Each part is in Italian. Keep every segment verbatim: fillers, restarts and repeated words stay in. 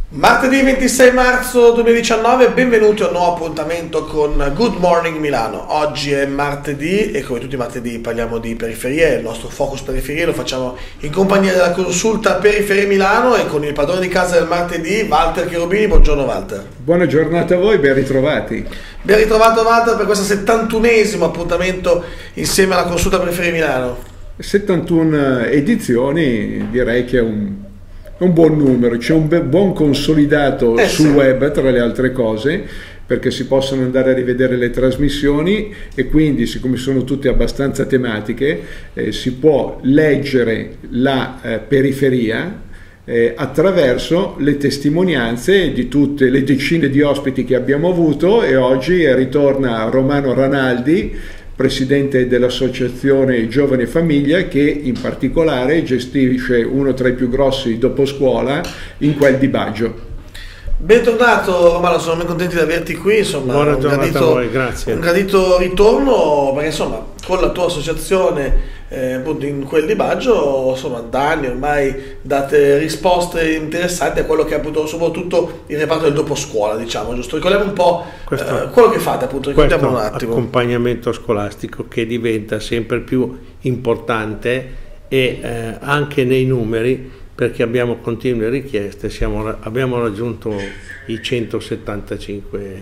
Martedì ventisei marzo duemiladiciannove, benvenuti a un nuovo appuntamento con Good Morning Milano. Oggi è martedì e come tutti i martedì parliamo di periferie, il nostro focus periferie lo facciamo in compagnia della consulta Periferie Milano e con il padrone di casa del martedì, Walter Cherubini. Buongiorno Walter. Buona giornata a voi, ben ritrovati. Ben ritrovato Walter per questo settantunesimo appuntamento insieme alla consulta Periferie Milano. settantuno edizioni, direi che è un... un buon numero, c'è un buon consolidato eh, sul sì. web tra le altre cose, perché si possono andare a rivedere le trasmissioni e quindi, siccome sono tutte abbastanza tematiche, eh, si può leggere la eh, periferia eh, attraverso le testimonianze di tutte le decine di ospiti che abbiamo avuto. E oggi ritorna Romano Ranaldi, presidente dell'associazione Giovani e Famiglia, che in particolare gestisce uno tra i più grossi doposcuola in quel di Baggio. Bentornato Romano, sono ben contenti di averti qui, insomma. Buona un giornata gradito, a voi, grazie. Un gradito ritorno, perché insomma con la tua associazione eh, appunto in quel di Baggio, insomma da anni ormai date risposte interessanti a quello che è appunto soprattutto il reparto del doposcuola, diciamo, giusto? Ricordiamo un po' questo, eh, quello che fate, appunto, ricordiamo un attimo. Accompagnamento scolastico che diventa sempre più importante e eh, anche nei numeri, perché abbiamo continue richieste, siamo, abbiamo raggiunto i centosettantacinque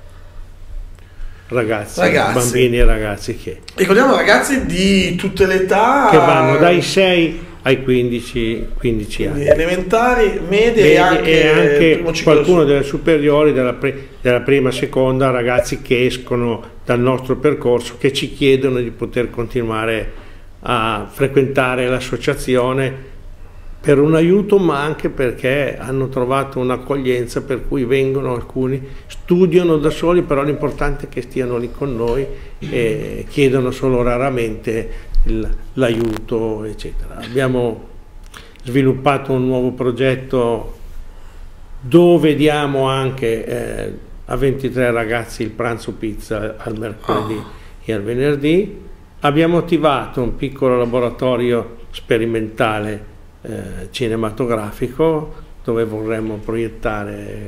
ragazzi, ragazzi, bambini e ragazzi che... Ricordiamo ragazzi di tutte le età... Che vanno dai sei ai quindici, quindici anni. Elementari, medie e anche, e anche qualcuno su. delle superiori, della, pre, della prima, seconda, ragazzi che escono dal nostro percorso, che ci chiedono di poter continuare a frequentare l'associazione per un aiuto, ma anche perché hanno trovato un'accoglienza per cui vengono alcuni, studiano da soli, però l'importante è che stiano lì con noi e chiedono solo raramente l'aiuto, eccetera. Abbiamo sviluppato un nuovo progetto dove diamo anche eh, a ventitré ragazzi il pranzo pizza al mercoledì oh. e al venerdì. Abbiamo attivato un piccolo laboratorio sperimentale Eh, cinematografico dove vorremmo proiettare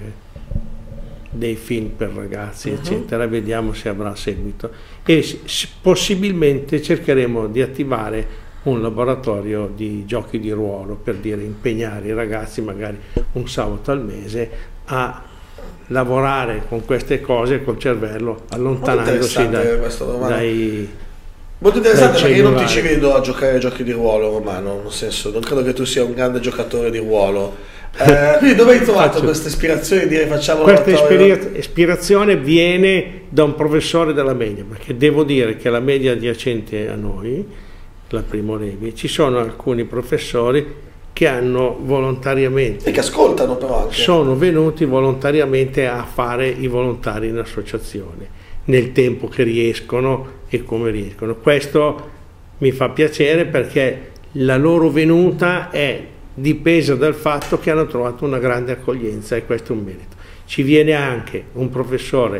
dei film per ragazzi, uh-huh. eccetera. Vediamo se avrà seguito e possibilmente cercheremo di attivare un laboratorio di giochi di ruolo, per dire impegnare i ragazzi magari un sabato al mese a lavorare con queste cose col cervello, allontanandosi da, dai molto interessante, perché io non ti ci vedo a giocare ai giochi di ruolo, Romano, nel senso, non credo che tu sia un grande giocatore di ruolo. Eh, quindi dove hai trovato questa ispirazione di dire facciamo questa ispirazione viene da un professore della media, perché devo dire che la media adiacente a noi, la Primo Levi, ci sono alcuni professori che hanno volontariamente e che ascoltano però anche. Sono venuti volontariamente a fare i volontari in associazione nel tempo che riescono e come riescono. Questo mi fa piacere, perché la loro venuta è dipesa dal fatto che hanno trovato una grande accoglienza, e questo è un merito. Ci viene anche un professore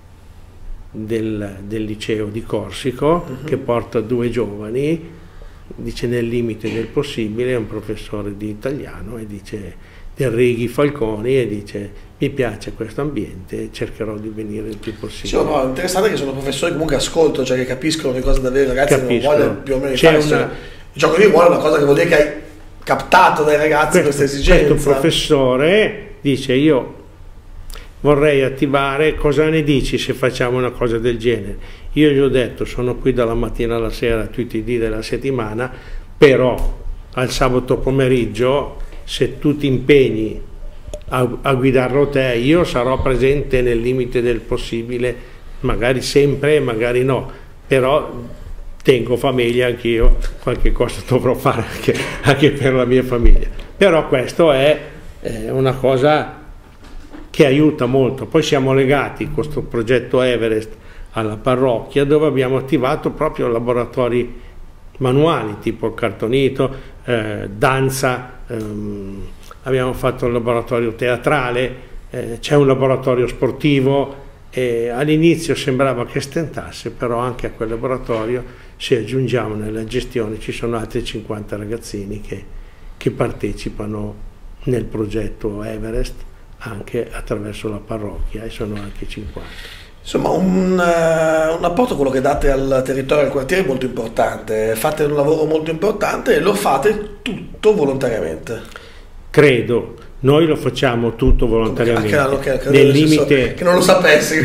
del, del liceo di Corsico uh-huh. che porta due giovani, dice nel limite del possibile, è un professore di italiano e dice del Righi Falconi, e dice mi piace questo ambiente, cercherò di venire il più possibile. Sì, no, interessante che sono professori che comunque ascoltano, cioè che capiscono le cose davvero, ragazzi non vogliono più o meno fare. Una... il gioco di ruolo è una cosa che vuol dire che hai captato dai ragazzi questo, questa esigenza. Questo professore dice io vorrei attivare, cosa ne dici se facciamo una cosa del genere? Io gli ho detto sono qui dalla mattina alla sera tutti i giorni della settimana, però al sabato pomeriggio se tu ti impegni a, a guidarlo te, io sarò presente nel limite del possibile, magari sempre, magari no, però tengo famiglia anch'io, qualche cosa dovrò fare anche, anche per la mia famiglia. Però questo è eh, una cosa che aiuta molto. Poi siamo legati con questo progetto Everest alla parrocchia, dove abbiamo attivato proprio laboratori manuali, tipo il cartonito, eh, danza, ehm, abbiamo fatto un laboratorio teatrale, eh, c'è un laboratorio sportivo, e all'inizio sembrava che stentasse, però anche a quel laboratorio, se aggiungiamo nella gestione, ci sono altri cinquanta ragazzini che, che partecipano nel progetto Everest, anche attraverso la parrocchia, e sono anche cinquanta. Insomma, un, uh, un apporto a quello che date al territorio, al quartiere è molto importante, fate un lavoro molto importante e lo fate tutto volontariamente. Credo, noi lo facciamo tutto volontariamente, anche, anche, nel limite, che non lo sapessi.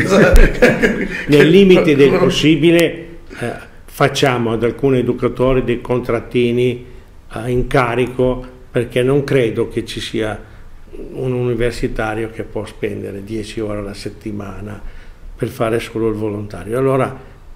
nel limite del possibile eh, facciamo ad alcuni educatori dei contrattini eh, in carico, perché non credo che ci sia un universitario che può spendere dieci ore alla settimana per fare solo il volontario. Allora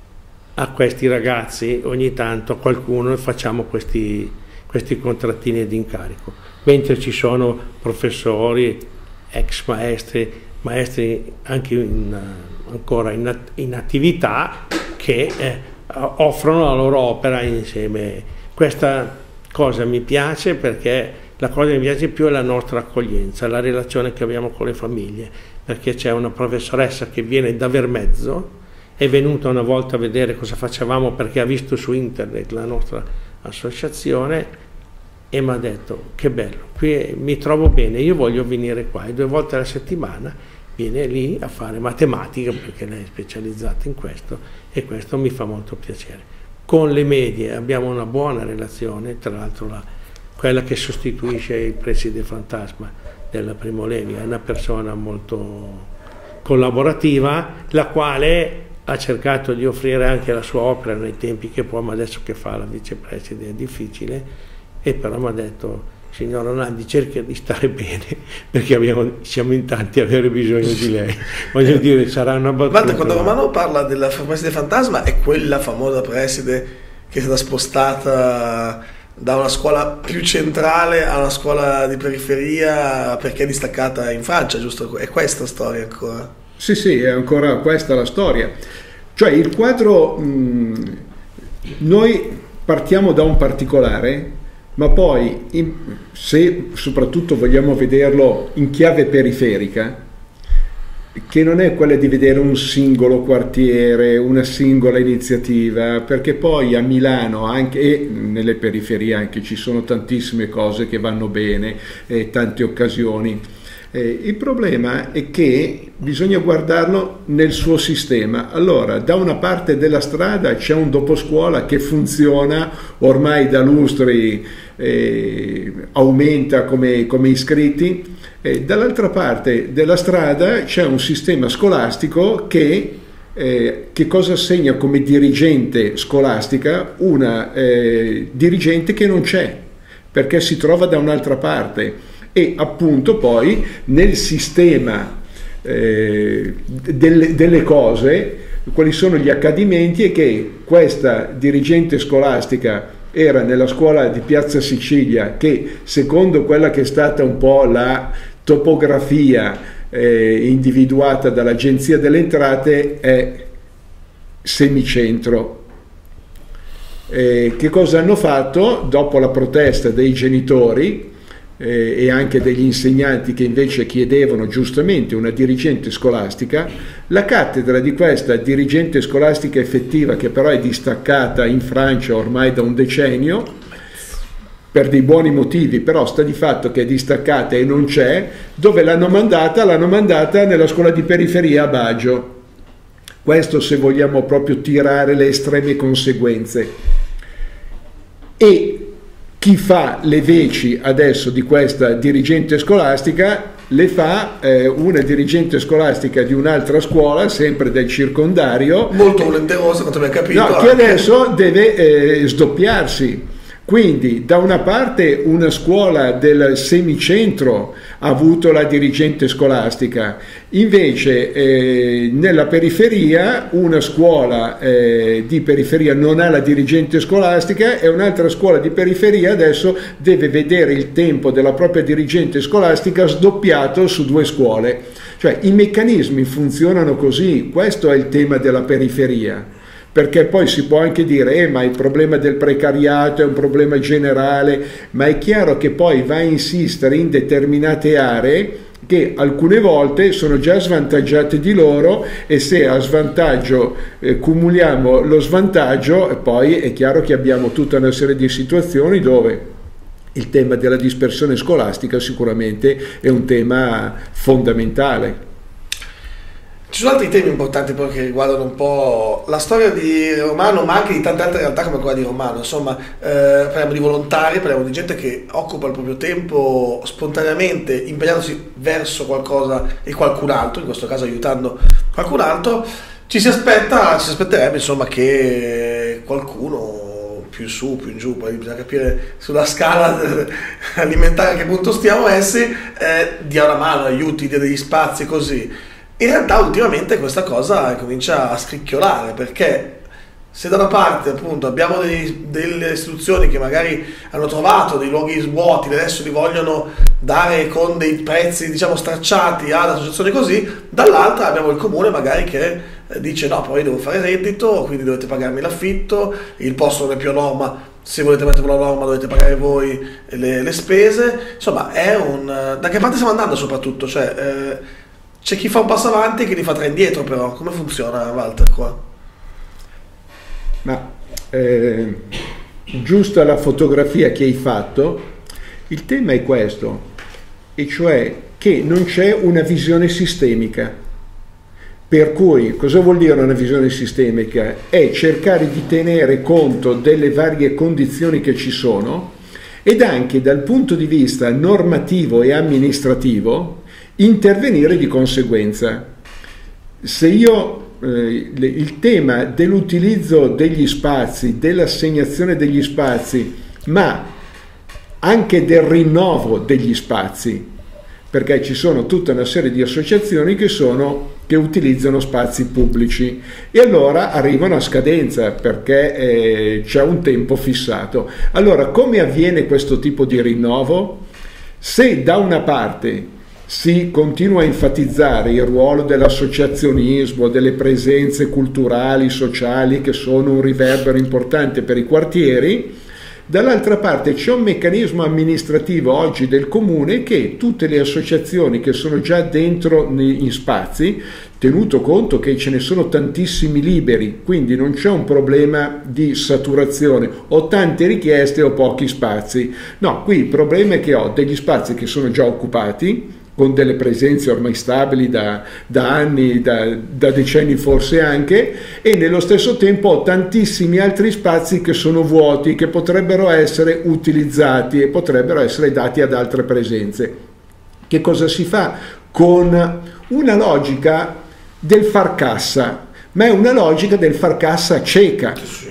a questi ragazzi ogni tanto qualcuno facciamo questi, questi contrattini di incarico, mentre ci sono professori, ex maestri, maestri anche in, ancora in, in attività che eh, offrono la loro opera insieme. Questa cosa mi piace, perché la cosa che mi piace più è la nostra accoglienza, la relazione che abbiamo con le famiglie, perché c'è una professoressa che viene da Vermezzo, è venuta una volta a vedere cosa facevamo perché ha visto su internet la nostra associazione e mi ha detto: che bello, qui mi trovo bene, io voglio venire qua, e due volte alla settimana viene lì a fare matematica, perché lei è specializzata in questo, e questo mi fa molto piacere. Con le medie abbiamo una buona relazione, tra l'altro la, quella che sostituisce il preside fantasma della Primo Levi è una persona molto collaborativa, la quale ha cercato di offrire anche la sua opera nei tempi che può, ma adesso che fa la vicepreside è difficile, e però mi ha detto: signor Ronaldi, cerca di stare bene, perché abbiamo, siamo in tanti a avere bisogno di lei. Voglio dire, sarà una battuta. Guarda, quando Romano parla della preside fantasma, è quella famosa preside che è stata spostata da una scuola più centrale a una scuola di periferia perché è distaccata in Francia, giusto? È questa storia ancora? Sì, sì, è ancora questa la storia. Cioè il quadro, mh, noi partiamo da un particolare, ma poi in, se soprattutto vogliamo vederlo in chiave periferica, che non è quella di vedere un singolo quartiere, una singola iniziativa, perché poi a Milano anche, e nelle periferie anche, ci sono tantissime cose che vanno bene, eh, tante occasioni. Eh, il problema è che bisogna guardarlo nel suo sistema. Allora, da una parte della strada c'è un doposcuola che funziona ormai da lustri, eh, aumenta come, come iscritti. E dall'altra parte della strada c'è un sistema scolastico che, eh, che cosa assegna come dirigente scolastica? Una eh, dirigente che non c'è, perché si trova da un'altra parte. E appunto poi nel sistema eh, delle, delle cose, quali sono gli accadimenti, è che questa dirigente scolastica era nella scuola di Piazza Sicilia, che secondo quella che è stata un po' la topografia eh, individuata dall'Agenzia delle Entrate, è semicentro. Eh, che cosa hanno fatto? Dopo la protesta dei genitori eh, e anche degli insegnanti che invece chiedevano giustamente una dirigente scolastica, la cattedra di questa dirigente scolastica effettiva, che però è distaccata in Francia ormai da un decennio, per dei buoni motivi, però sta di fatto che è distaccata e non c'è, dove l'hanno mandata? L'hanno mandata nella scuola di periferia a Baggio. Questo se vogliamo proprio tirare le estreme conseguenze. E chi fa le veci adesso di questa dirigente scolastica le fa eh, una dirigente scolastica di un'altra scuola, sempre del circondario. Molto volenterosa, quanto abbiamo capito. No, che adesso deve eh, sdoppiarsi. Quindi da una parte una scuola del semicentro ha avuto la dirigente scolastica, invece eh, nella periferia una scuola eh, di periferia non ha la dirigente scolastica e un'altra scuola di periferia adesso deve vedere il tempo della propria dirigente scolastica sdoppiato su due scuole. Cioè i meccanismi funzionano così, questo è il tema della periferia. Perché poi si può anche dire, eh, ma il problema del precariato è un problema generale, ma è chiaro che poi va a insistere in determinate aree che alcune volte sono già svantaggiate di loro, e se a svantaggio eh, cumuliamo lo svantaggio, poi è chiaro che abbiamo tutta una serie di situazioni dove il tema della dispersione scolastica sicuramente è un tema fondamentale. Ci sono altri temi importanti però che riguardano un po' la storia di Romano, ma anche di tante altre realtà come quella di Romano. Insomma, eh, parliamo di volontari, parliamo di gente che occupa il proprio tempo spontaneamente, impegnandosi verso qualcosa e qualcun altro, in questo caso aiutando qualcun altro. Ci si aspetta, ci si aspetterebbe insomma che qualcuno più in su, più in giù, poi bisogna capire sulla scala alimentare a che punto stiamo essi, eh, dia una mano, aiuti, dia degli spazi così. In realtà ultimamente questa cosa comincia a scricchiolare, perché se da una parte appunto abbiamo dei, delle istituzioni che magari hanno trovato dei luoghi vuoti e adesso li vogliono dare con dei prezzi diciamo stracciati ad associazioni così, dall'altra abbiamo il comune magari che dice no, poi devo fare reddito, quindi dovete pagarmi l'affitto, il posto non è più a norma, se volete mettere una norma dovete pagare voi le, le spese. Insomma, è un... da che parte stiamo andando soprattutto? Cioè, eh, c'è chi fa un passo avanti e chi li fa tre indietro, però come funziona, Walter, qua? Ma eh, giusta la fotografia che hai fatto, il tema è questo, e cioè che non c'è una visione sistemica. Per cui cosa vuol dire una visione sistemica? È cercare di tenere conto delle varie condizioni che ci sono ed anche dal punto di vista normativo e amministrativo intervenire di conseguenza. Se io eh, il tema dell'utilizzo degli spazi, dell'assegnazione degli spazi, ma anche del rinnovo degli spazi, perché ci sono tutta una serie di associazioni che, sono, che utilizzano spazi pubblici e allora arrivano a scadenza perché eh, c'è un tempo fissato. Allora, come avviene questo tipo di rinnovo? Se da una parte si continua a enfatizzare il ruolo dell'associazionismo, delle presenze culturali, sociali che sono un riverbero importante per i quartieri, dall'altra parte c'è un meccanismo amministrativo oggi del comune che tutte le associazioni che sono già dentro in spazi, tenuto conto che ce ne sono tantissimi liberi, quindi non c'è un problema di saturazione, ho tante richieste o pochi spazi. No, qui il problema è che ho degli spazi che sono già occupati, con delle presenze ormai stabili da, da anni, da, da decenni forse anche, e nello stesso tempo ho tantissimi altri spazi che sono vuoti, che potrebbero essere utilizzati e potrebbero essere dati ad altre presenze. Che cosa si fa? Con una logica del far cassa, ma è una logica del far cassa cieca,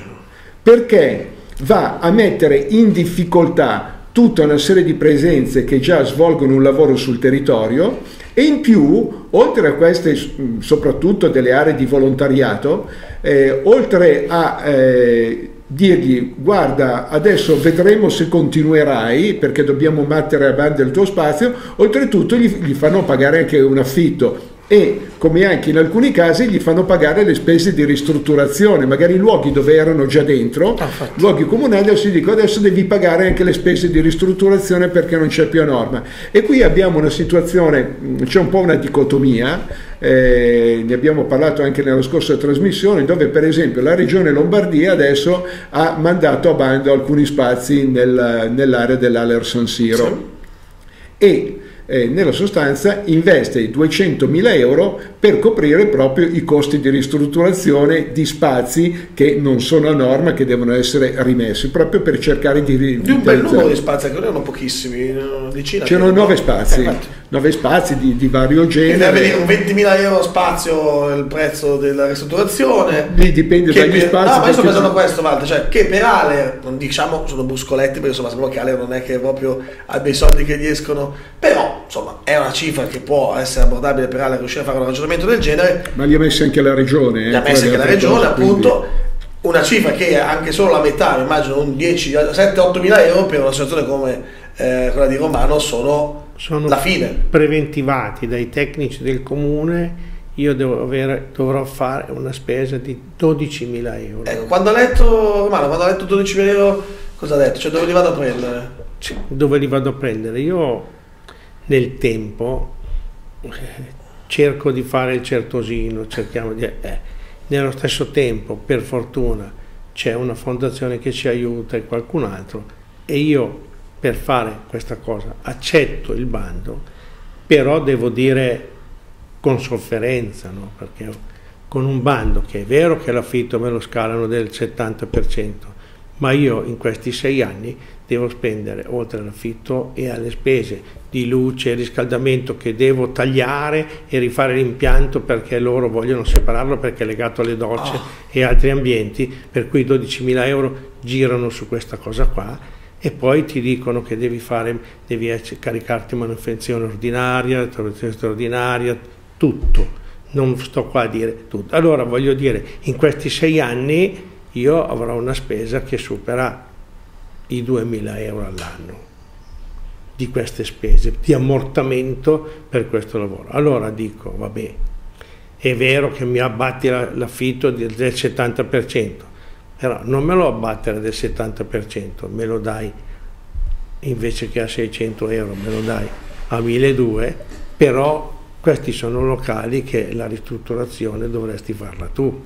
perché va a mettere in difficoltà tutta una serie di presenze che già svolgono un lavoro sul territorio e in più, oltre a queste, soprattutto delle aree di volontariato, eh, oltre a eh, dirgli guarda adesso vedremo se continuerai perché dobbiamo mettere a banda il tuo spazio, oltretutto gli, gli fanno pagare anche un affitto e come anche in alcuni casi gli fanno pagare le spese di ristrutturazione, magari luoghi dove erano già dentro, ah, luoghi comunali, adesso dico adesso devi pagare anche le spese di ristrutturazione perché non c'è più a norma. E qui abbiamo una situazione, c'è un po' una dicotomia, eh, ne abbiamo parlato anche nella scorsa trasmissione, dove per esempio la regione Lombardia adesso ha mandato a bando alcuni spazi nel, nell'area dell'Aler San Siro. Sì. E Eh, nella sostanza investe duecentomila euro per coprire proprio i costi di ristrutturazione di spazi che non sono a norma, che devono essere rimessi, proprio per cercare di... Di un bel numero di spazi, che non erano pochissimi, una decina. C'erano nove spazi, eh, nove spazi di, di vario genere. Deve avere un ventimila euro spazio il prezzo della ristrutturazione. Lì dipende dagli per, spazi. No, ma io sto pensando a questo, Walter, cioè che per Aler, non diciamo sono bruscoletti, perché insomma sembra che Aler non è che proprio abbia i soldi che gli escono, però insomma è una cifra che può essere abbordabile per Aler riuscire a fare un ragionamento del genere. Ma li ha messi anche la regione. Eh, li ha messi anche la regione, cose, appunto. Quindi... una cifra che è anche solo la metà, immagino un dieci, sette otto mila euro per una situazione come eh, quella di Romano sono, sono la fine. Preventivati dai tecnici del comune. Io devo avere, dovrò fare una spesa di dodicimila euro. Ecco, quando ha letto Romano, quando ha letto dodicimila euro, cosa ha detto? Cioè dove li vado a prendere? Sì, dove li vado a prendere? Io nel tempo eh, cerco di fare il certosino, cerchiamo di... Eh, nello stesso tempo, per fortuna, c'è una fondazione che ci aiuta e qualcun altro, e io per fare questa cosa accetto il bando, però devo dire con sofferenza, no? Perché con un bando che è vero che l'affitto me lo scalano del settanta per cento, ma io in questi sei anni devo spendere, oltre all'affitto e alle spese di luce e riscaldamento, che devo tagliare e rifare l'impianto perché loro vogliono separarlo perché è legato alle docce oh. e altri ambienti, per cui dodicimila euro girano su questa cosa qua, e poi ti dicono che devi fare, devi caricarti manutenzione ordinaria, manutenzione straordinaria, tutto. Non sto qua a dire tutto. Allora voglio dire, in questi sei anni io avrò una spesa che supera i duemila euro all'anno di queste spese, di ammortamento per questo lavoro. Allora dico, vabbè, è vero che mi abbatti l'affitto del settanta per cento, però non me lo abbattere del settanta per cento, me lo dai, invece che a seicento euro, me lo dai a milleduecento, però questi sono locali che la ristrutturazione dovresti farla tu.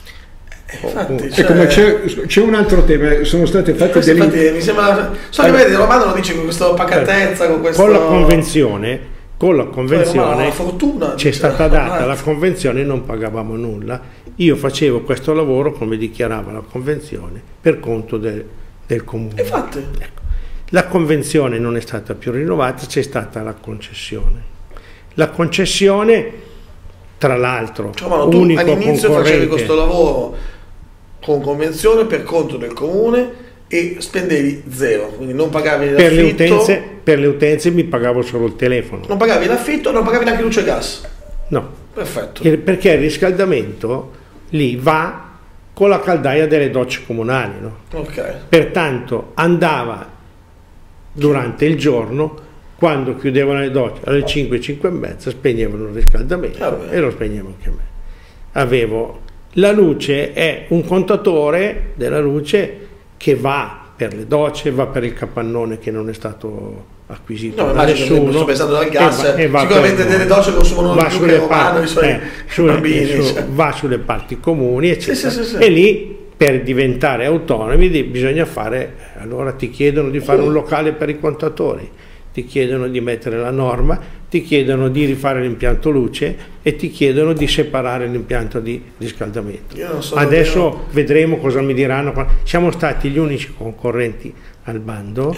Infatti, cioè... ecco, c'è un altro tema, sono state fatte delle... Infatti, mi sembra, so che vedi, Romano lo dice con questa pacatezza, con questo... Con la convenzione, con la convenzione c'è stata data la convenzione, non pagavamo nulla, io facevo questo lavoro come dichiarava la convenzione per conto del, del comune. Infatti. Ecco. La convenzione non è stata più rinnovata, c'è stata la concessione. La concessione, tra l'altro, cioè, tu unico all'inizio concorrente... facevi questo lavoro con convenzione per conto del comune e spendevi zero, quindi non pagavi l'affitto. Per le utenze, per le utenze mi pagavo solo il telefono. Non pagavi l'affitto, non pagavi neanche luce e gas? No. Perfetto. Perché il riscaldamento lì va con la caldaia delle docce comunali, no? Ok. Pertanto andava durante il giorno, quando chiudevano le docce alle cinque, cinque e mezza, spegnevano il riscaldamento ah, e lo spegnevo anche a me. Avevo la luce, è un contatore della luce che va per le docce, va per il capannone che non è stato acquisito no, da nessuno. Sto pensando al gas, e va, e va sicuramente per, delle docce consumano va più che Romano, i suoi eh, sulle, bambini. su, Cioè. Va sulle parti comuni, eccetera. Sì, sì, sì, sì. E lì, per diventare autonomi, bisogna fare, allora ti chiedono di fare un locale per i contatori, ti chiedono di mettere la norma, ti chiedono di rifare l'impianto luce e ti chiedono di separare l'impianto di riscaldamento. Adesso davvero... vedremo cosa mi diranno. Siamo stati gli unici concorrenti al bando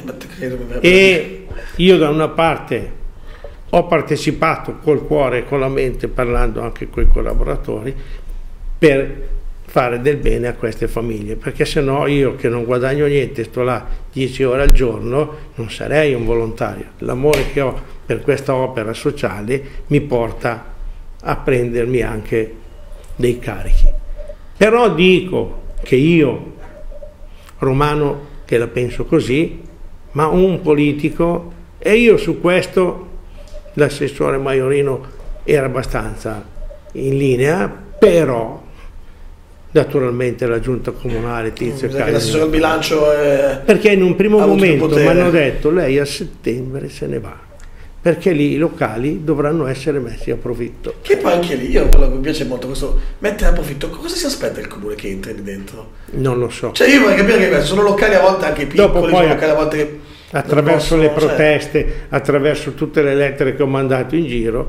e io da una parte ho partecipato col cuore e con la mente, parlando anche con i collaboratori, per fare del bene a queste famiglie, perché se no io che non guadagno niente, sto là dieci ore al giorno, non sarei un volontario. L'amore che ho per questa opera sociale mi porta a prendermi anche dei carichi. Però dico che io, Romano, che la penso così, ma un politico, e io su questo l'assessore Maiorino era abbastanza in linea, però naturalmente la giunta comunale Tizio Caio, l'assessore al bilancio è... perché in un primo momento mi hanno detto lei a settembre se ne va, perché lì i locali dovranno essere messi a profitto. Che poi anche lì, io quello che mi piace molto questo, mettere a profitto, cosa si aspetta il comune che entri lì dentro? Non lo so. Cioè io vorrei capire che sono locali a volte anche piccoli, Dopo poi, sono locali a volte che attraverso possono, le proteste, cioè... attraverso tutte le lettere che ho mandato in giro,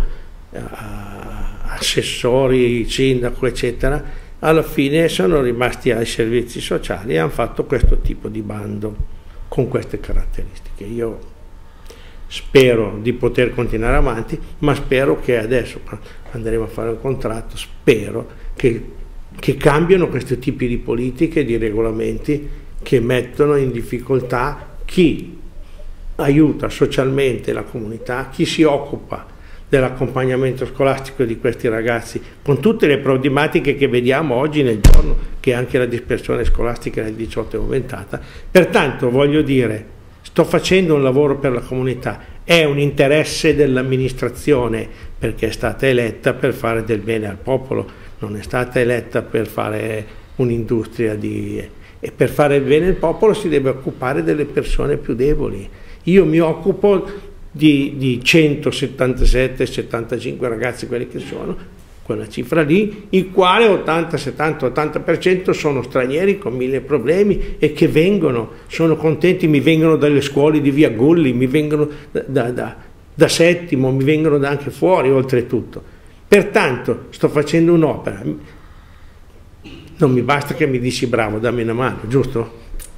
assessori, sindaco, eccetera, alla fine sono rimasti ai servizi sociali e hanno fatto questo tipo di bando con queste caratteristiche. Io spero di poter continuare avanti, ma spero che adesso andremo a fare un contratto, spero che, che cambiano questi tipi di politiche, di regolamenti che mettono in difficoltà chi aiuta socialmente la comunità, chi si occupa dell'accompagnamento scolastico di questi ragazzi, con tutte le problematiche che vediamo oggi nel giorno, che anche la dispersione scolastica nel diciotto è aumentata. Pertanto voglio dire, sto facendo un lavoro per la comunità, è un interesse dell'amministrazione, perché è stata eletta per fare del bene al popolo, non è stata eletta per fare un'industria di... e per fare il bene al popolo si deve occupare delle persone più deboli. Io mi occupo Di, di centosettantasette settantacinque ragazzi, quelli che sono, quella cifra lì, il quale ottanta, settanta, ottanta per cento sono stranieri con mille problemi e che vengono, sono contenti, mi vengono dalle scuole di via Gulli, mi vengono da, da, da, da Settimo, mi vengono da anche fuori oltretutto. Pertanto sto facendo un'opera, non mi basta che mi dici bravo, dammi una mano, giusto?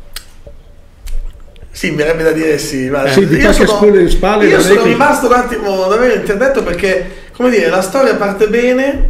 Sì, mi verrebbe da dire sì. Ma sì, io sono, le spalle, io sono che... rimasto un attimo davvero interdetto perché, come dire, la storia parte bene,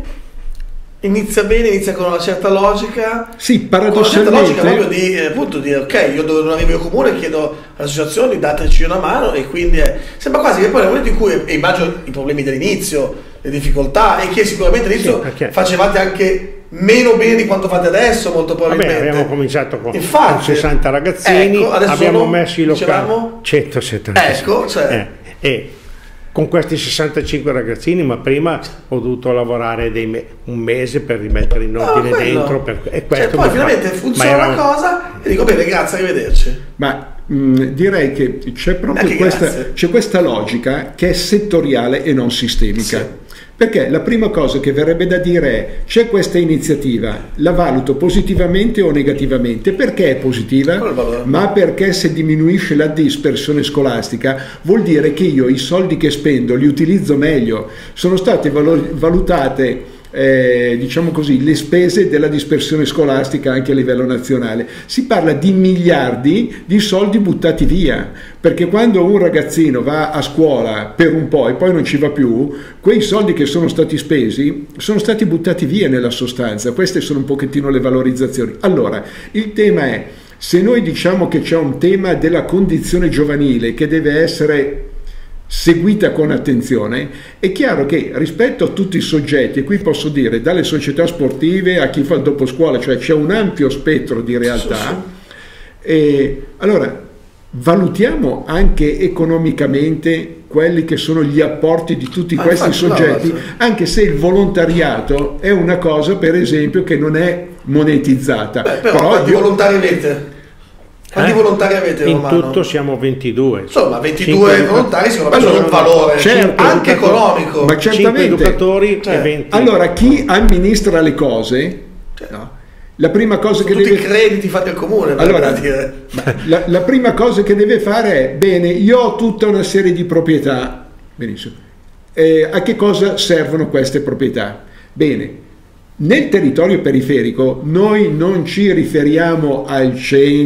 inizia bene, inizia con una certa logica. Sì, paradossalmente. Con una certa logica proprio di, appunto, dire ok, io dove non arrivo io comune chiedo alle associazioni dateci una mano e quindi è, sembra quasi che poi nel momento in cui, e immagino i problemi dell'inizio, le difficoltà e che sicuramente all'inizio sì, facevate anche meno bene di quanto fate adesso, molto probabilmente. Vabbè, abbiamo cominciato con, Infatti, con sessanta ragazzini, ecco, abbiamo sono, messo i locali dicevamo, centosettantacinque. Ecco, cioè. eh, e con questi sessantacinque ragazzini, ma prima ho dovuto lavorare dei me un mese per rimettere in ordine no, dentro. Per, e questo cioè, poi finalmente fa... funziona la cosa e dico bene, grazie, arrivederci. Ma mh, direi che c'è proprio questa, c'è questa logica che è settoriale e non sistemica. Sì. Perché la prima cosa che verrebbe da dire è c'è questa iniziativa, la valuto positivamente o negativamente? Perché è positiva? Ma perché se diminuisce la dispersione scolastica vuol dire che io i soldi che spendo li utilizzo meglio. Sono state valutate Eh, diciamo così, le spese della dispersione scolastica anche a livello nazionale. Si parla di miliardi di soldi buttati via, perché quando un ragazzino va a scuola per un po' e poi non ci va più, quei soldi che sono stati spesi sono stati buttati via nella sostanza. Queste sono un pochettino le valorizzazioni. Allora, il tema è, se noi diciamo che c'è un tema della condizione giovanile che deve essere seguita con attenzione, è chiaro che rispetto a tutti i soggetti, e qui posso dire dalle società sportive a chi fa il doposcuola, cioè c'è un ampio spettro di realtà, sì, sì. E allora valutiamo anche economicamente quelli che sono gli apporti di tutti ah, questi soggetti, no, anche se il volontariato è una cosa, per esempio, che non è monetizzata. Beh, però, però quanti io... volontari avete? Quanti eh? volontari avete, in Romano? tutto siamo ventidue. Insomma, ventidue volontari secondo me sono un valore, certo, anche economico. Ma certamente. Educatori cioè, e venti. Allora, chi amministra le cose, cioè, no, la prima cosa sono che tutti deve... i crediti fatti al comune. Allora, dire. La, la prima cosa che deve fare è, bene, io ho tutta una serie di proprietà, benissimo, eh, a che cosa servono queste proprietà? Bene, nel territorio periferico noi non ci riferiamo al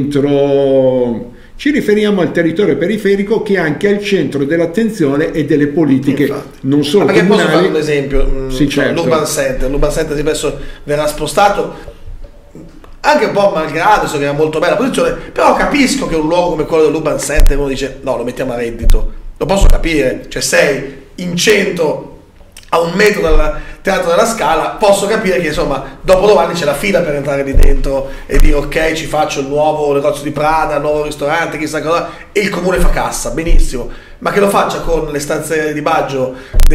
centro, ci riferiamo al territorio periferico che è anche al centro dell'attenzione e delle politiche. Infatti. Non solo Ma perché comunali. Posso fare un esempio? Sì, certo. L'Urban Center, l'Urban Center adesso verrà spostato, anche un po' malgrado, so che era molto bella posizione, però capisco che un luogo come quello dell'Urban Center uno dice no, lo mettiamo a reddito, lo posso capire, cioè sei in cento a un metro dal Teatro della Scala, posso capire che insomma dopo domani c'è la fila per entrare lì dentro e dire ok, ci faccio il nuovo negozio di Prada, il nuovo ristorante, chissà cosa, e il comune fa cassa, benissimo, ma che lo faccia con le stanze di Baggio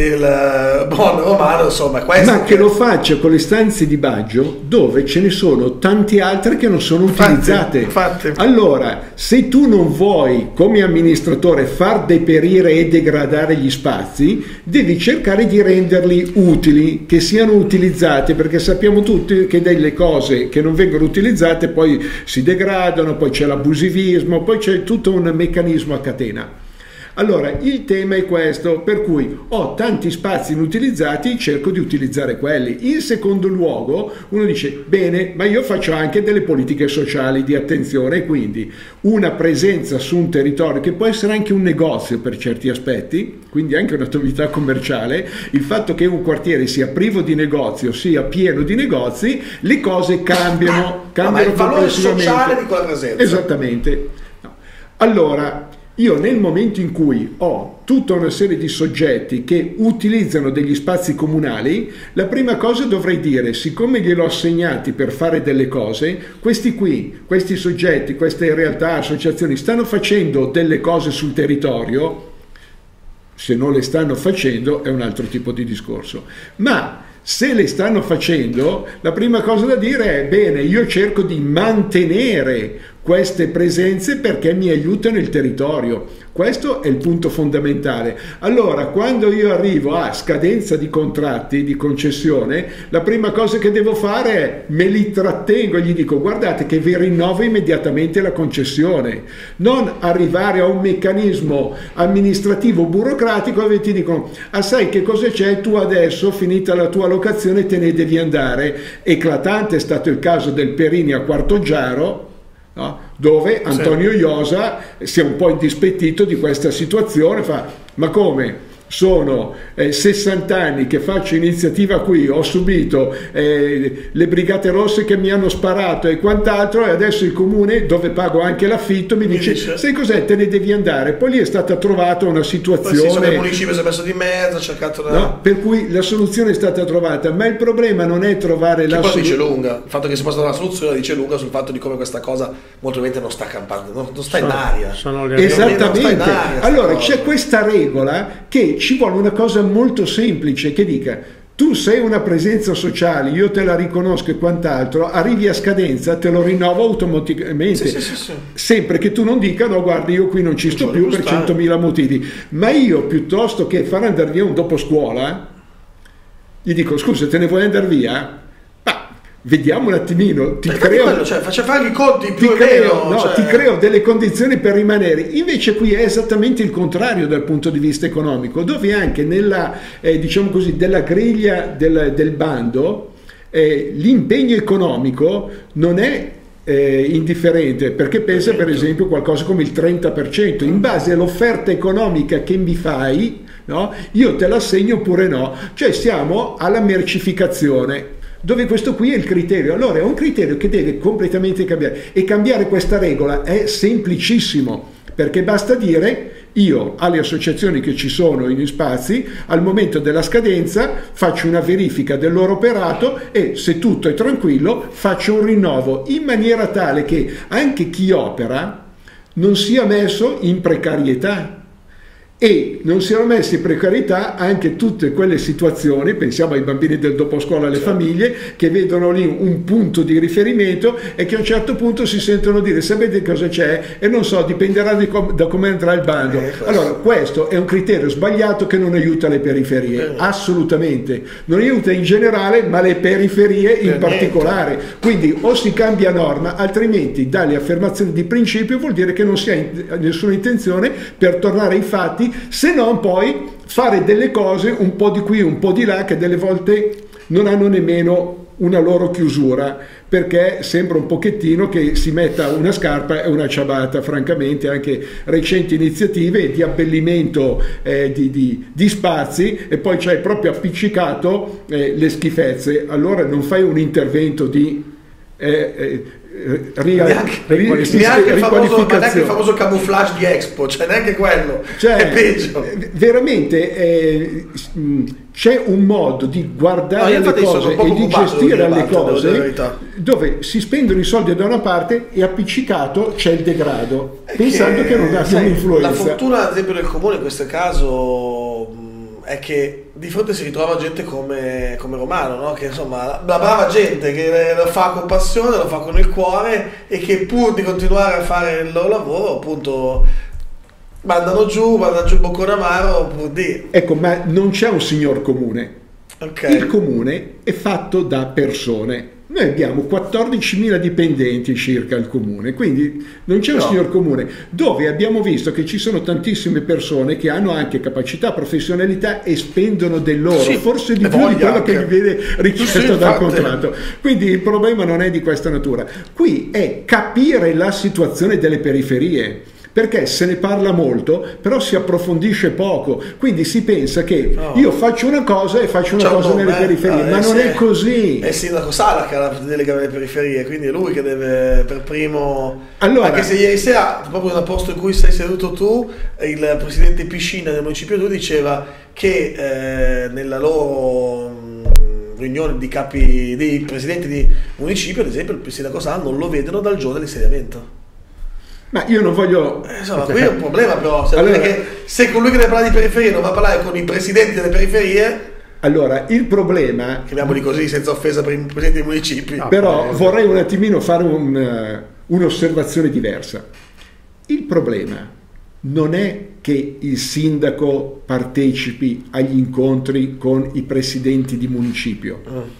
del Bon Romano, insomma questo ma che lo faccia con le stanze di Baggio dove ce ne sono tanti altri che non sono utilizzate. Infatti, infatti. Allora, se tu non vuoi come amministratore far deperire e degradare gli spazi, devi cercare di renderli utili, che siano utilizzate, perché sappiamo tutti che delle cose che non vengono utilizzate poi si degradano, poi c'è l'abusivismo, poi c'è tutto un meccanismo a catena. Allora, il tema è questo, per cui ho tanti spazi inutilizzati, cerco di utilizzare quelli. In secondo luogo, uno dice, bene, ma io faccio anche delle politiche sociali di attenzione, quindi una presenza su un territorio che può essere anche un negozio per certi aspetti, quindi anche un'attività commerciale. Il fatto che un quartiere sia privo di negozio, sia pieno di negozi, le cose cambiano, cambiano no, ma il valore sociale di quella presenza. Esattamente. No. Allora, io nel momento in cui ho tutta una serie di soggetti che utilizzano degli spazi comunali, la prima cosa dovrei dire, siccome gliel'ho assegnati per fare delle cose, questi qui, questi soggetti, queste realtà, associazioni stanno facendo delle cose sul territorio, se non le stanno facendo è un altro tipo di discorso, ma se le stanno facendo, la prima cosa da dire è bene, io cerco di mantenere queste presenze perché mi aiutano il territorio. Questo è il punto fondamentale. Allora, quando io arrivo a scadenza di contratti di concessione, la prima cosa che devo fare è me li trattengo e gli dico: guardate che vi rinnovo immediatamente la concessione, non arrivare a un meccanismo amministrativo burocratico dove ti dicono: ah, sai che cosa c'è, tu adesso finita la tua locazione te ne devi andare. Eclatante è stato il caso del Perini a Quartoggiaro, no? Dove Antonio sì. Iosa si è un po' indispettito di questa situazione, fa: ma come? Sono eh, sessanta anni che faccio iniziativa qui, ho subito eh, le Brigate Rosse che mi hanno sparato e quant'altro, e adesso il comune, dove pago anche l'affitto, mi dice: dice sai cos'è, te ne devi andare. Poi lì è stata trovata una situazione, poi sì, il municipio si è messo di mezzo, ha cercato da... no? Per cui la soluzione è stata trovata, ma il problema non è trovare che la soluzione. Dice lunga, il fatto che si possa trovare una soluzione dice lunga sul fatto di come questa cosa molto probabilmente non sta campando, non, non sta sono, in aria. Sono Esattamente. Non sta in aria, allora c'è questa regola che ci vuole una cosa molto semplice che dica: tu sei una presenza sociale, io te la riconosco e quant'altro, arrivi a scadenza, te lo rinnovo automaticamente, sì, sì, sì, sì. sempre che tu non dica: no, guardi, io qui non ci sto più per centomila motivi. Ma io, piuttosto che far andare via un dopo scuola, gli dico: scusa, te ne vuoi andare via? Vediamo un attimino, ti creo, quello, cioè, faccia fare i conti più ti creo, meno, no, cioè... ti creo delle condizioni per rimanere. Invece qui è esattamente il contrario dal punto di vista economico, dove anche nella eh, diciamo così della griglia del, del bando eh, l'impegno economico non è eh, indifferente, perché pensa per esempio qualcosa come il trenta per cento in base all'offerta economica che mi fai, no? Io te l'assegno oppure no, cioè siamo alla mercificazione, dove questo qui è il criterio. Allora è un criterio che deve completamente cambiare, e cambiare questa regola è semplicissimo, perché basta dire: io alle associazioni che ci sono in spazi, al momento della scadenza faccio una verifica del loro operato e se tutto è tranquillo faccio un rinnovo, in maniera tale che anche chi opera non sia messo in precarietà. E non siano messi in precarietà anche tutte quelle situazioni, pensiamo ai bambini del doposcuola, alle famiglie che vedono lì un punto di riferimento e che a un certo punto si sentono dire: sapete cosa c'è? E non so, dipenderà di com- da come andrà il bando. Eh, allora questo è un criterio sbagliato che non aiuta le periferie, eh. assolutamente, non aiuta in generale, ma le periferie in eh, particolare. Niente. Quindi o si cambia norma, altrimenti dalle affermazioni di principio vuol dire che non si ha in- nessuna intenzione per tornare ai fatti, se non poi fare delle cose un po' di qui, un po' di là, che delle volte non hanno nemmeno una loro chiusura, perché sembra un pochettino che si metta una scarpa e una ciabatta. Francamente anche recenti iniziative di abbellimento eh, di, di, di spazi, e poi c'hai proprio appiccicato eh, le schifezze. Allora non fai un intervento di eh, eh, Ria, neanche, ri, neanche, il famoso, ma neanche il famoso camouflage di Expo, cioè neanche quello, cioè, è peggio. Veramente eh, c'è un modo di guardare no, le cose e di gestire le cose dove si spendono i soldi da una parte e appiccicato c'è il degrado, è pensando che, che non abbia un'influenza. La fortuna ad esempio del comune in questo caso è che di fronte si ritrova gente come, come Romano, no? Che insomma la brava gente che lo fa con passione, lo fa con il cuore, e che pur di continuare a fare il loro lavoro appunto mandano giù, mandano giù il boccone amaro pur di... Ecco, ma non c'è un signor comune. Okay. Il comune è fatto da persone. Noi abbiamo quattordicimila dipendenti circa al comune, quindi non c'è un no. signor comune, dove abbiamo visto che ci sono tantissime persone che hanno anche capacità, professionalità e spendono del loro, sì, forse di più di quello anche. che gli viene richiesto sì, dal contratto. Quindi il problema non è di questa natura. Qui è capire la situazione delle periferie, perché se ne parla molto, però si approfondisce poco, quindi si pensa che no. io faccio una cosa e faccio una C'è cosa un nelle periferie, no, ma non è così. È il sindaco Sala che ha la delega nelle periferie, quindi è lui che deve per primo... Allora, anche se ieri sera, proprio nel posto in cui sei seduto tu, il presidente Piscina del municipio tu diceva che eh, nella loro riunione di capi, dei presidenti di municipio, ad esempio, il sindaco Sala non lo vedono dal giorno dell'insediamento. Ma io non voglio... Eh, insomma, qui è un problema però, se, allora, che se colui che deve parlare di periferie non va a parlare con i presidenti delle periferie... Allora, il problema... Chiamiamoli così, senza offesa per i presidenti dei municipi. No, però eh, vorrei un attimino fare un, un'osservazione diversa. Il problema non è che il sindaco partecipi agli incontri con i presidenti di municipio.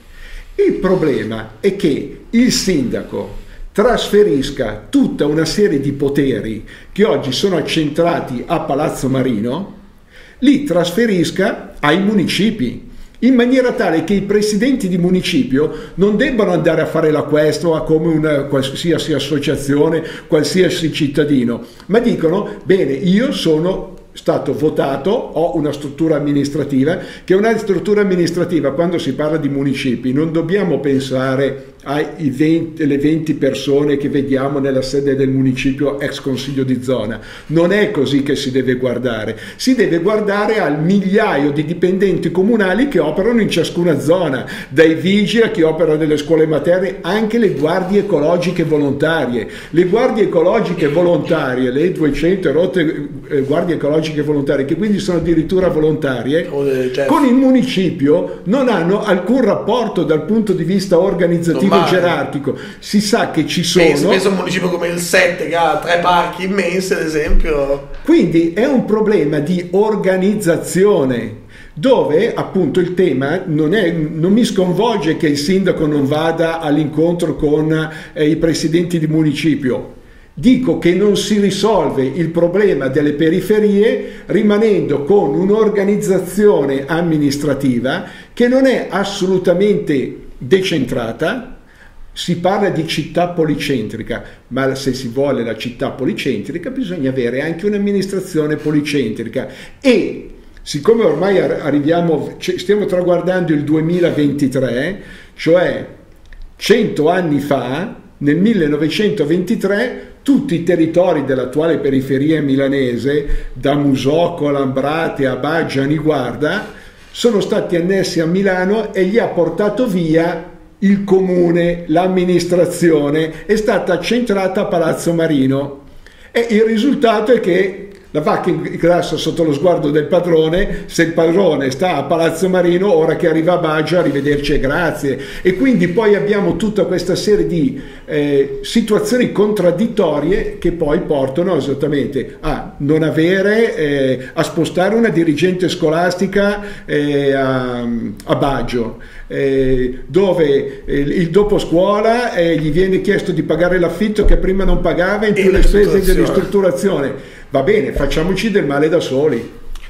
Il problema è che il sindaco trasferisca tutta una serie di poteri che oggi sono accentrati a Palazzo Marino, li trasferisca ai municipi, in maniera tale che i presidenti di municipio non debbano andare a fare la questua come una qualsiasi associazione, qualsiasi cittadino, ma dicono: bene, io sono stato votato, ho una struttura amministrativa, che è una struttura amministrativa. Quando si parla di municipi non dobbiamo pensare ai venti, le venti persone che vediamo nella sede del municipio ex consiglio di zona. Non è così che si deve guardare, si deve guardare al migliaio di dipendenti comunali che operano in ciascuna zona, dai vigili a chi opera nelle scuole materne, anche le guardie ecologiche volontarie. Le guardie ecologiche volontarie, le duecento rotte eh, guardie ecologiche volontarie, che quindi sono addirittura volontarie, con il municipio non hanno alcun rapporto dal punto di vista organizzativo gerarchico. Si sa che ci sono, penso, penso a un municipio come il Sette che ha tre parchi immensi ad esempio, quindi è un problema di organizzazione, dove appunto il tema non è, non mi sconvolge che il sindaco non vada all'incontro con eh, i presidenti di municipio. Dico che non si risolve il problema delle periferie rimanendo con un'organizzazione amministrativa che non è assolutamente decentrata. Si parla di città policentrica, ma se si vuole la città policentrica bisogna avere anche un'amministrazione policentrica. E siccome ormai arriviamo, stiamo traguardando il duemilaventitré, cioè cento anni fa, nel millenovecentoventitré, tutti i territori dell'attuale periferia milanese, da Musocco, Lambrate, a Baggia, a Niguarda, sono stati annessi a Milano e li ha portato via il comune, l'amministrazione, è stata accentrata a Palazzo Marino. E il risultato è che la vacca ingrassa sotto lo sguardo del padrone. Se il padrone sta a Palazzo Marino, ora che arriva a Baggia, arrivederci e grazie. E quindi poi abbiamo tutta questa serie di eh, situazioni contraddittorie che poi portano esattamente a non avere, eh, a spostare una dirigente scolastica eh, a, a Baggio, eh, dove eh, il dopo scuola eh, gli viene chiesto di pagare l'affitto che prima non pagava, in più le spese di ristrutturazione. Va bene, facciamoci del male da soli.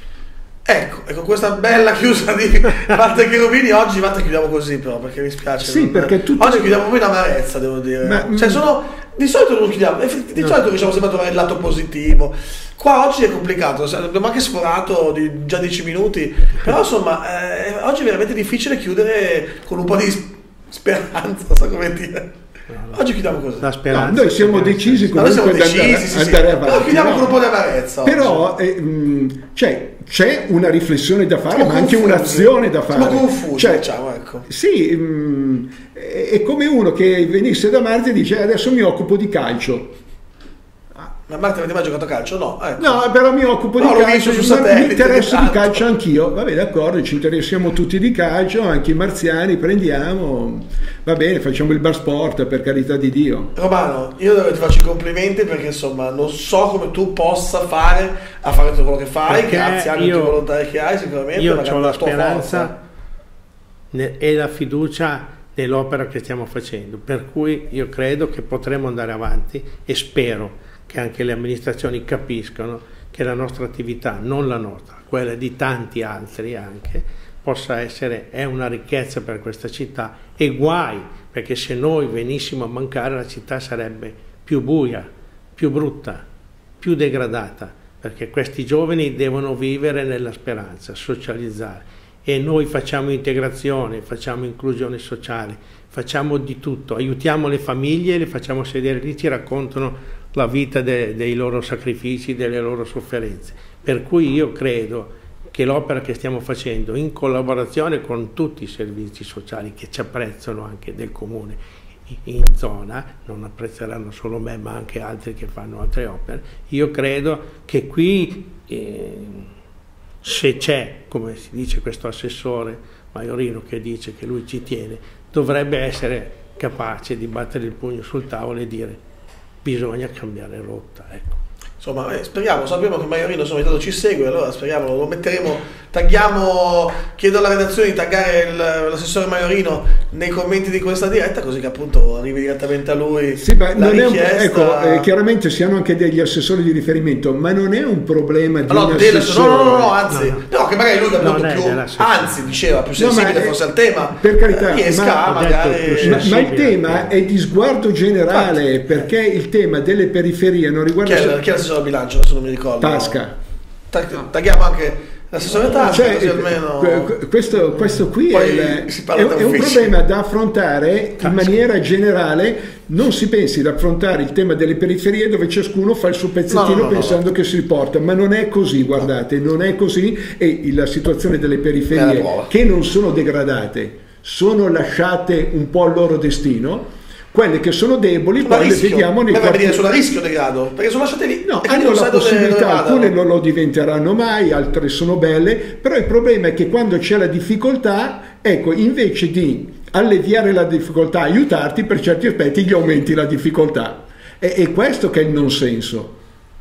Ecco, ecco questa bella chiusa di Matte Cherubini. Oggi Matte chiudiamo così però, perché mi spiace. Sì, non... perché tutto... Oggi chiudiamo poi in amarezza, devo dire. Ma, cioè, sono... Di solito non chiudiamo, di no. solito riusciamo sempre a trovare il lato positivo. Qua oggi è complicato, abbiamo anche sforato di già dieci minuti, però insomma, eh, oggi è veramente difficile chiudere con un po' di speranza, non so come dire. Oggi chiudiamo così. La speranza, no, noi siamo decisi comunque ad andare, decisi, sì, andare sì. avanti. Però chiudiamo no? con un po' di amarezza. Però eh, cioè, c'è una riflessione da fare, siamo ma confusi. Anche un'azione da fare. Siamo confusi, cioè, diciamo, ecco. Sì, mh, è come uno che venisse da Marte e dice: adesso mi occupo di calcio. Ma Marte avete mai giocato a calcio? No, ecco. No, però mi occupo no, di calcio, mi interessa di calcio anch'io. Vabbè, d'accordo, ci interessiamo tutti di calcio, anche i marziani, prendiamo, va bene, facciamo il bar sport, per carità di Dio. Romano, io ti faccio i complimenti perché insomma non so come tu possa fare a fare tutto quello che fai, perché grazie anche ai volontari che hai sicuramente. Io ho la speranza e la fiducia nell'opera che stiamo facendo, per cui io credo che potremo andare avanti e spero che anche le amministrazioni capiscano che la nostra attività, non la nostra, quella di tanti altri anche, possa essere, è una ricchezza per questa città, e guai, perché se noi venissimo a mancare la città sarebbe più buia, più brutta, più degradata, perché questi giovani devono vivere nella speranza, socializzare, e noi facciamo integrazione, facciamo inclusione sociale, facciamo di tutto, aiutiamo le famiglie, le facciamo sedere lì, ci raccontano la vita de, dei loro sacrifici, delle loro sofferenze. Per cui io credo che l'opera che stiamo facendo in collaborazione con tutti i servizi sociali che ci apprezzano anche del comune in zona, non apprezzeranno solo me ma anche altri che fanno altre opere, io credo che qui eh, se c'è, come si dice questo assessore Maiorino che dice che lui ci tiene, dovrebbe essere capace di battere il pugno sul tavolo e dire: bisogna cambiare rotta, ecco. Insomma, eh, speriamo, sappiamo che Maiorino insomma, intanto ci segue, allora speriamo, lo metteremo, tagghiamo, chiedo alla redazione di taggare il- l'assessore Maiorino nei commenti di questa diretta, così che appunto arrivi direttamente a lui Sì, ma la non è un- richiesta. ecco, eh, chiaramente si hanno anche degli assessori di riferimento, ma non è un problema di Ma no, un della- assessore. no, no, no, no, anzi, No, no. no, che magari lui che è Non molto è più, dell'assessore. anzi, diceva, più No, ma sensibile è- forse al tema, per carità, riesca ma- a ho detto magari... più Ma, ma il sensibile. tema è di sguardo generale, perché il tema delle periferie non Chi riguarda è, solo- chi è l'assessore al bilancio? Adesso non mi ricordo. Tasca. Tag- Tagghiamo anche l'assessore Tasca, Cioè, così almeno... que- questo, questo qui Poi è, il- si è, parla tra è un uffici. problema da affrontare in Tasca. maniera generale. Non si pensi ad affrontare il tema delle periferie dove ciascuno fa il suo pezzettino No, no, no, pensando no. che si riporta, ma non è così, guardate, non è così, e la situazione delle È la periferie prova. che non sono degradate, sono lasciate un po' al loro destino. Quelle che sono deboli Sulla poi le rischio. vediamo nei Beh, vai a dire quartieri. sulla rischio degrado, perché sono lasciate lì. No, e quindi hanno non la sai dove- dove possibilità, vadano. alcune non lo diventeranno mai, altre sono belle, però il problema è che quando c'è la difficoltà, ecco, invece di alleviare la difficoltà, aiutarti, per certi aspetti gli aumenti la difficoltà. È, è questo che è il non senso.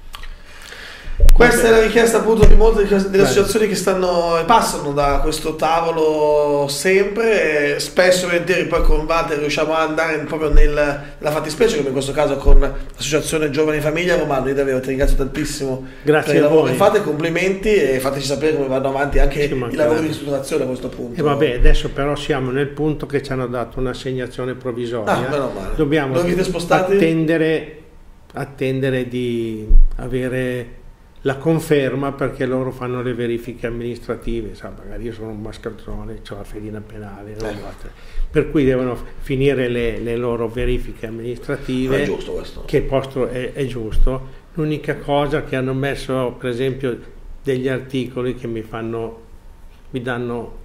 Questa è la richiesta appunto di molte delle associazioni che stanno e passano da questo tavolo sempre, e spesso e volentieri poi con Walter riusciamo ad andare proprio nel, nella fattispecie, come in questo caso con l'associazione Giovani Famiglia. Romano, io davvero ti ringrazio tantissimo Grazie per il a lavoro voi. che fate, complimenti, e fateci sapere come vanno avanti anche Ci i mancherebbe. lavori di ristrutturazione a questo punto. E vabbè, adesso però siamo nel punto che ci hanno dato un'assegnazione provvisoria. Ah, meno male. Dobbiamo Dove vi siete spostati? attendere, attendere di avere la conferma, perché loro fanno le verifiche amministrative, sa, magari io sono un mascalzone, ho la fedina penale, non Eh. altre. Per cui devono finire le, le loro verifiche amministrative, È giusto questo. che posto è, è giusto. L'unica cosa che hanno messo, per esempio, degli articoli che mi fanno, mi danno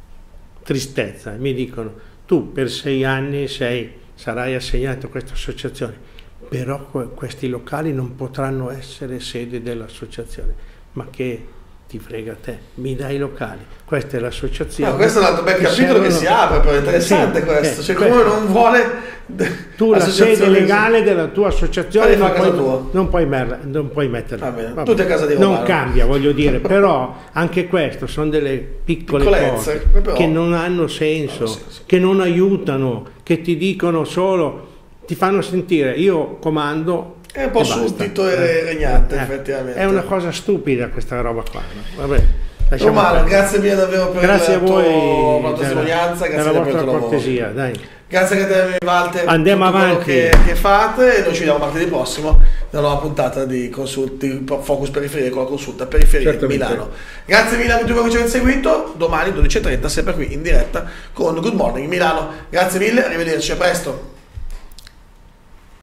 tristezza, mi dicono: tu per sei anni sei, sarai assegnato a questa associazione, però que- questi locali non potranno essere sede dell'associazione. Ma che ti frega a te, mi dai i locali, questa è l'associazione. No, questo è un altro bel Ti capitolo che servono- si apre, però è interessante Sì, questo, eh, cioè questo. come non vuole Tu la sede associazioni- legale della tua associazione Fai fa non a casa puoi, tua. non puoi, merla- non puoi metterla. Va bene, Vabbè. tutti a casa di Non Romano. cambia, voglio dire, però anche questo sono delle piccole Piccolezze, cose però- che non hanno senso, Hanno senso. che non aiutano, che ti dicono solo, ti fanno sentire io comando. È un po' e basta. suddito e regnante, effettivamente. È una cosa stupida questa roba qua. no? Vabbè, lasciamo Romano, perdere. grazie mille davvero per Grazie a il tuo- voi per la tua della, testimonianza, grazie della per il vostra tuo lavoro. cortesia, dai. Grazie a te Walter Andiamo per tutto quello avanti. che, che fate, e noi ci vediamo martedì prossimo nella nuova puntata di, consulti, Focus Periferie con la consulta Periferie Certamente. Milano. Grazie mille a tutti voi che ci avete seguito, domani dodici e trenta sempre qui in diretta con Good Morning Milano. Grazie mille, arrivederci, a presto.